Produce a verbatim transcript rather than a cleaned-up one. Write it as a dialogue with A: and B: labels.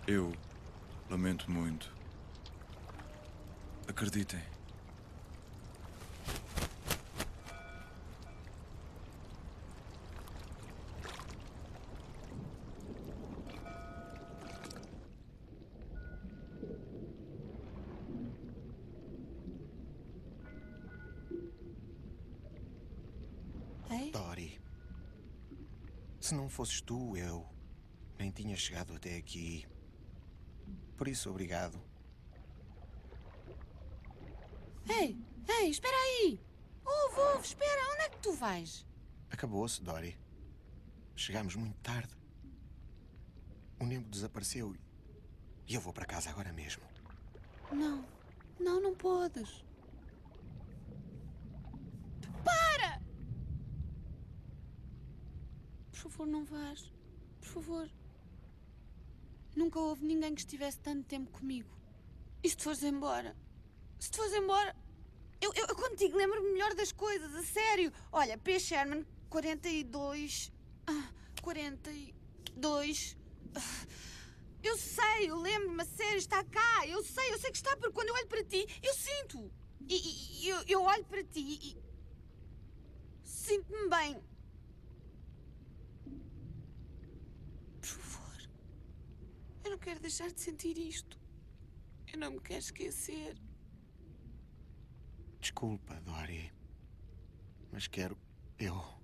A: Eu lamento muito. Acreditem.
B: Ei?
C: Dory, se não fosses tu, eu nem tinha chegado até aqui. Por isso, obrigado.
B: Ei, ei, espera aí! Ouve, ouve, espera, onde é que tu vais?
C: Acabou-se, Dory. Chegámos muito tarde. O Nemo desapareceu e eu vou para casa agora mesmo.
B: Não, não, não podes. Para! Por favor, não vás. Por favor. Nunca houve ninguém que estivesse tanto tempo comigo. E se te fores embora? Se te fores embora... Eu, eu, eu contigo lembro-me melhor das coisas, a sério. Olha, P. Sherman, quarenta e dois... Ah, quarenta e dois... Ah, eu sei, eu lembro-me, a sério, está cá. Eu sei, eu sei que está, porque quando eu olho para ti, eu sinto. E, e, e eu, eu olho para ti e... sinto-me bem. Por favor. Eu não quero deixar de sentir isto. Eu não me quero esquecer.
C: Desculpa, Dory. Mas quero... Eu...